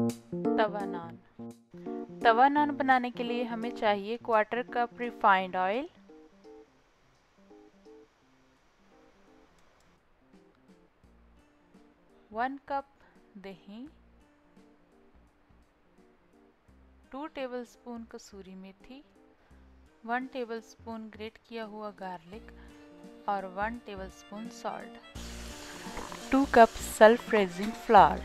तवा नान। तवा नान बनाने के लिए हमें चाहिए 1/4 कप रिफाइंड ऑयल, 1 कप दही, 2 टेबलस्पून कसूरी मेथी, 1 टेबलस्पून ग्रेट किया हुआ गार्लिक और 1 tablespoon salt, 2 cup self raising flour.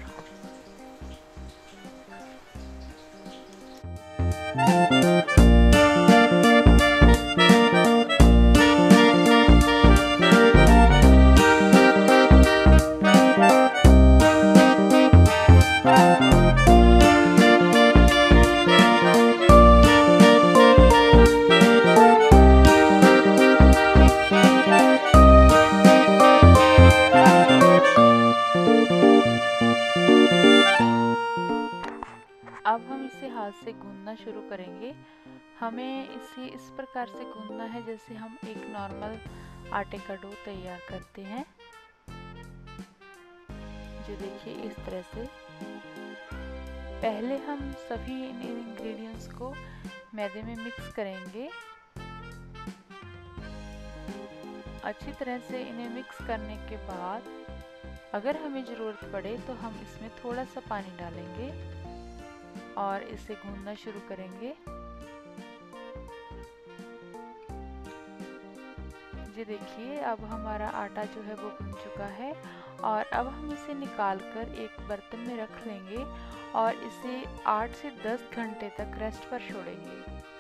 अब हम इसे हाथ से गूंदना शुरू करेंगे। हमें इसे इस प्रकार से गूंदना है जैसे हम एक नॉर्मल आटे का डो तैयार करते हैं। जो देखिए इस तरह से। पहले हम सभी इन इंग्रेडिएंट्स को मैदे में मिक्स करेंगे। अच्छी तरह से इन्हें मिक्स करने के बाद अगर हमें ज़रूरत पड़े तो हम इसमें थोड़ा सा पानी डालेंगे और इसे गूंदना शुरू करेंगे। ये देखिए अब हमारा आटा जो है वो गूंद चुका है और अब हम इसे निकालकर एक बर्तन में रख लेंगे और इसे 8 से 10 घंटे तक रेस्ट पर छोड़ेंगे।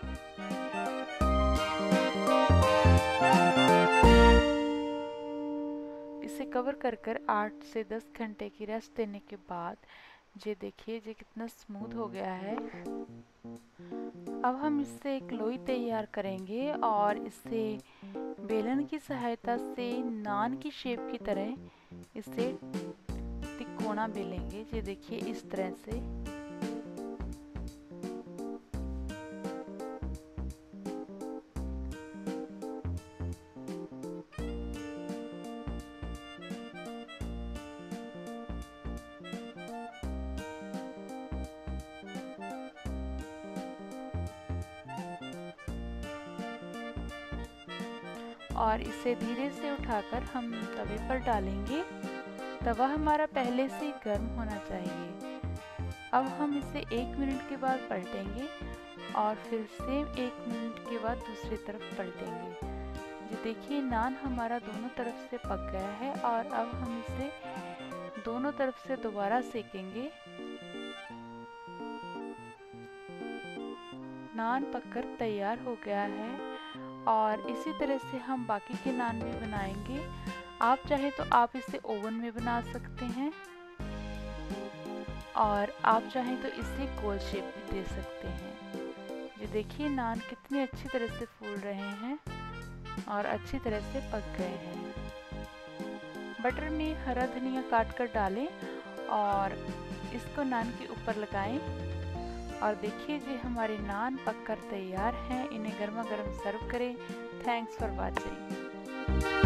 इसे कवर कर 8 से 10 घंटे की रेस्ट देने के बाद ये देखिए ये कितना स्मूथ हो गया है। अब हम इससे एक लोई तैयार करेंगे और इसे बेलन की सहायता से नान की शेप की तरह इसे तिकोना बेलेंगे। ये देखिए इस तरह से। और इसे धीरे से उठाकर हम तवे पर डालेंगे। तवा हमारा पहले से गर्म होना चाहिए। अब हम इसे 1 मिनट के बाद पलटेंगे और फिर से 1 मिनट के बाद दूसरी तरफ पलटेंगे। ये देखिए नान हमारा दोनों तरफ से पक गया है और अब हम इसे दोनों तरफ से दोबारा सेकेंगे। नान पककर तैयार हो गया है और इसी तरह से हम बाकी के नान भी बनाएंगे। आप चाहे तो आप इसे ओवन में बना सकते हैं और आप चाहें तो इसे गोल शेप भी दे सकते हैं। ये देखिए नान कितनी अच्छी तरह से फूल रहे हैं और अच्छी तरह से पक गए हैं। बटर में हरा धनिया काट कर डालें और इसको नान के ऊपर लगाएं और देखिए जी हमारे नान पककर तैयार हैं। इन्हें गर्मा गर्म सर्व करें। Thanks for watching.